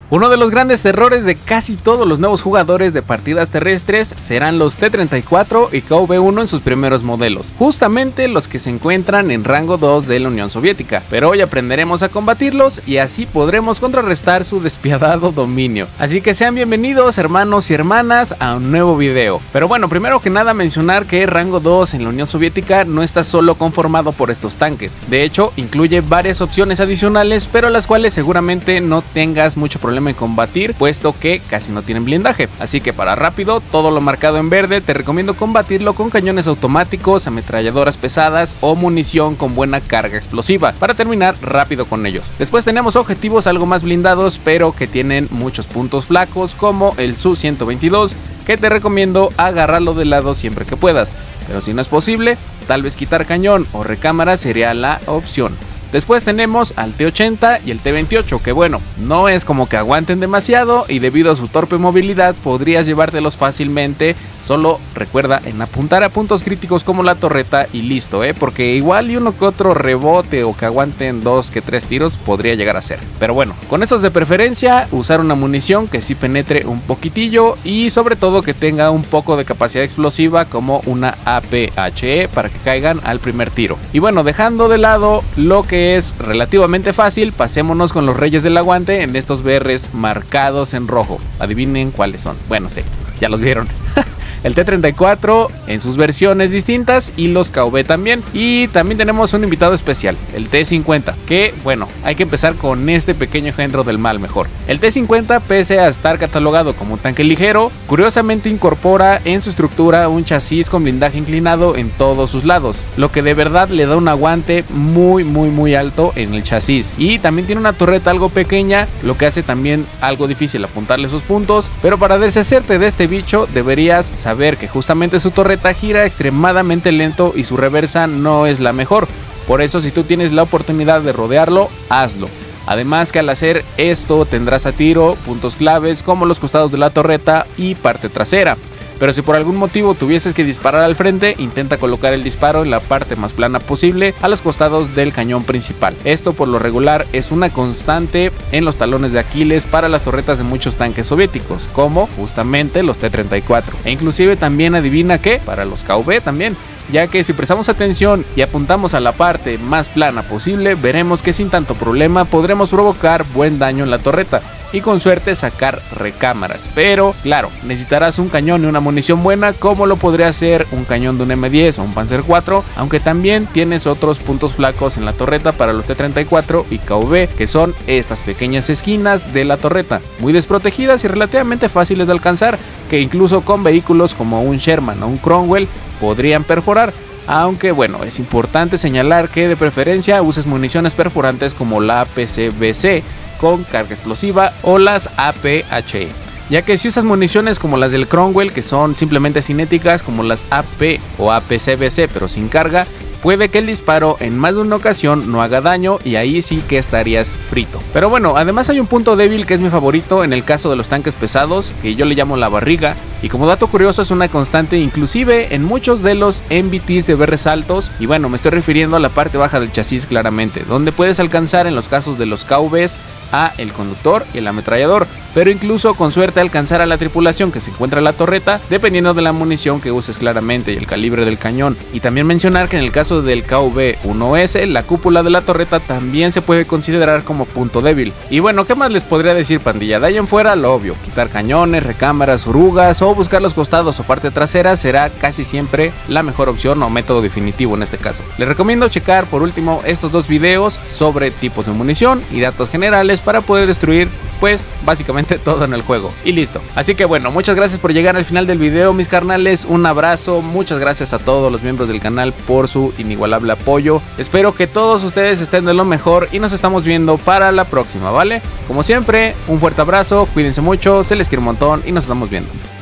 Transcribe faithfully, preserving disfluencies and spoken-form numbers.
Uno de los grandes errores de casi todos los nuevos jugadores de partidas terrestres serán los T treinta y cuatro y K V uno en sus primeros modelos, justamente los que se encuentran en rango dos de la Unión Soviética, pero hoy aprenderemos a combatirlos y así podremos contrarrestar su despiadado dominio. Así que sean bienvenidos hermanos y hermanas a un nuevo video. Pero bueno, primero que nada mencionar que rango dos en la Unión Soviética no está solo conformado por estos tanques, de hecho incluye varias opciones adicionales, pero las cuales seguramente no tengas mucho problema en combatir, puesto que casi no tienen blindaje. Así que para rápido, todo lo marcado en verde te recomiendo combatirlo con cañones automáticos, ametralladoras pesadas o munición con buena carga explosiva para terminar rápido con ellos. Después tenemos objetivos algo más blindados pero que tienen muchos puntos flacos, como el S U ciento veintidós, que te recomiendo agarrarlo de lado siempre que puedas, pero si no es posible, tal vez quitar cañón o recámara sería la opción. Después tenemos al T ochenta y el T veintiocho, que bueno, no es como que aguanten demasiado y debido a su torpe movilidad podrías llevártelos fácilmente. Solo recuerda en apuntar a puntos críticos como la torreta y listo, ¿eh? Porque igual y uno que otro rebote o que aguanten dos que tres tiros podría llegar a ser. Pero bueno, con estos de preferencia, usar una munición que sí penetre un poquitillo y sobre todo que tenga un poco de capacidad explosiva como una A P H E para que caigan al primer tiro. Y bueno, dejando de lado lo que es relativamente fácil, pasémonos con los reyes del aguante en estos B Rs marcados en rojo. Adivinen cuáles son. Bueno, sí, ya los vieron. El T treinta y cuatro en sus versiones distintas y los K V también. Y también tenemos un invitado especial, el T cincuenta, que bueno, hay que empezar con este pequeño engendro del mal mejor. El T cincuenta, pese a estar catalogado como un tanque ligero, curiosamente incorpora en su estructura un chasis con blindaje inclinado en todos sus lados, lo que de verdad le da un aguante muy muy muy alto en el chasis. Y también tiene una torreta algo pequeña, lo que hace también algo difícil apuntarle sus puntos, pero para deshacerte de este bicho deberías saber que justamente su torreta gira extremadamente lento y su reversa no es la mejor. Por eso, si tú tienes la oportunidad de rodearlo, hazlo. Además que al hacer esto tendrás a tiro puntos claves como los costados de la torreta y parte trasera. Pero si por algún motivo tuvieses que disparar al frente, intenta colocar el disparo en la parte más plana posible a los costados del cañón principal. Esto por lo regular es una constante en los talones de Aquiles para las torretas de muchos tanques soviéticos, como justamente los T treinta y cuatro. E inclusive también adivina que para los K V también, ya que si prestamos atención y apuntamos a la parte más plana posible, veremos que sin tanto problema podremos provocar buen daño en la torreta y con suerte sacar recámaras. Pero claro, necesitarás un cañón y una munición buena, como lo podría ser un cañón de un M diez o un Panzer cuatro, aunque también tienes otros puntos flacos en la torreta para los T treinta y cuatro y K V, que son estas pequeñas esquinas de la torreta, muy desprotegidas y relativamente fáciles de alcanzar, que incluso con vehículos como un Sherman o un Cromwell podrían perforar. Aunque bueno, es importante señalar que de preferencia uses municiones perforantes como la A P C B C con carga explosiva o las A P H E, ya que si usas municiones como las del Cromwell, que son simplemente cinéticas, como las A P o A P C B C pero sin carga, puede que el disparo en más de una ocasión no haga daño y ahí sí que estarías frito. Pero bueno, además hay un punto débil que es mi favorito en el caso de los tanques pesados, que yo le llamo la barriga, y como dato curioso es una constante inclusive en muchos de los M B Ts de B Rs altos, y bueno, me estoy refiriendo a la parte baja del chasis claramente, donde puedes alcanzar en los casos de los K Vs a el conductor y el ametrallador, pero incluso con suerte alcanzar a la tripulación que se encuentra en la torreta, dependiendo de la munición que uses claramente y el calibre del cañón. Y también mencionar que en el caso del K V uno S, la cúpula de la torreta también se puede considerar como punto débil. Y bueno, ¿qué más les podría decir, pandilla? De ahí en fuera, lo obvio, quitar cañones, recámaras, orugas o buscar los costados o parte trasera será casi siempre la mejor opción o método definitivo en este caso. Les recomiendo checar por último estos dos videos sobre tipos de munición y datos generales para poder destruir pues básicamente todo en el juego y listo. Así que bueno, muchas gracias por llegar al final del video, mis carnales, un abrazo, muchas gracias a todos los miembros del canal por su inigualable apoyo. Espero que todos ustedes estén de lo mejor y nos estamos viendo para la próxima, ¿vale? Como siempre, un fuerte abrazo, cuídense mucho, se les quiere un montón y nos estamos viendo.